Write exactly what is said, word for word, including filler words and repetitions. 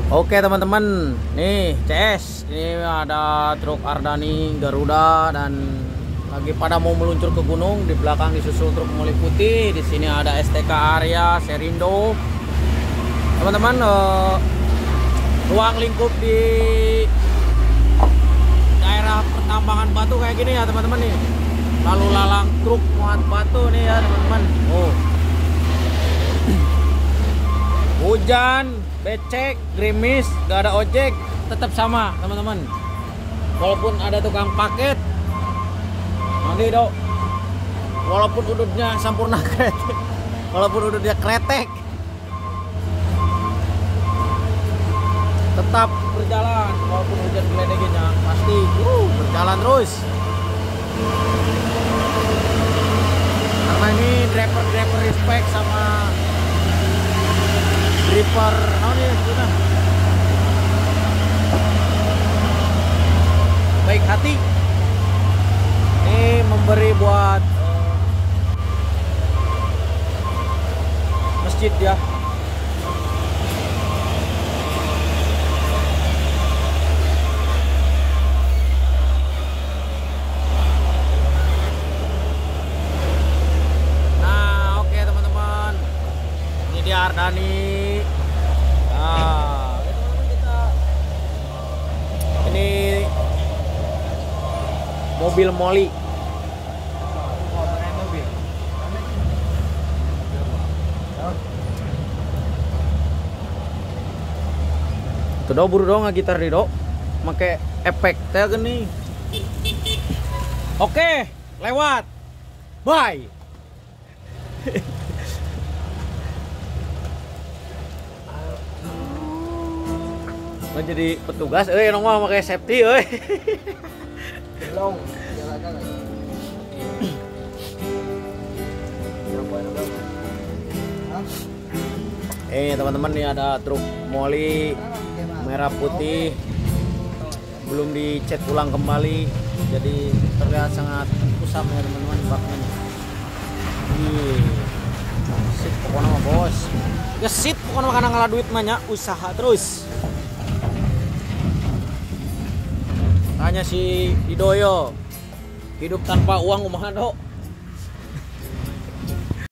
Oke teman-teman, nih C S, ini ada truk Ardani Garuda dan lagi pada mau meluncur ke gunung. Di belakang disusul truk Moli Putih. Di sini ada S T K Arya Serindo. Teman-teman, eh, ruang lingkup di daerah pertambangan batu kayak gini ya teman-teman nih. Lalu lalang truk muat batu nih ya teman-teman. Oh, hujan, becek, gerimis, gak ada ojek, tetap sama teman-teman. Walaupun ada tukang paket, nanti dok, walaupun udutnya sampurna kretek, walaupun udutnya kretek, tetap berjalan. Walaupun hujan geledeginya pasti uh, berjalan terus. Karena ini driver-driver respect sama driver, oh nih kita baik hati. Ini memberi buat uh, masjid ya. Nah, oke teman-teman, ini dia Ardani. Nah, kita ini mobil Moli. Tuh do buru dong gitar di do, make efek teh gini. Oke, lewat. Bye. Jadi petugas, eh nongol pakai safety, eh. Belum, jalan-jalan. Eh teman-teman, nih ada truk Moli merah putih, belum dicat ulang kembali, jadi terlihat sangat kusam ya teman-teman baknya. Ih, sip pokoknya mah bos, ya sip pokoknya karena ngalah duit banyak, usaha terus. Hanya si Idoyo, hidup tanpa uang kumaha do.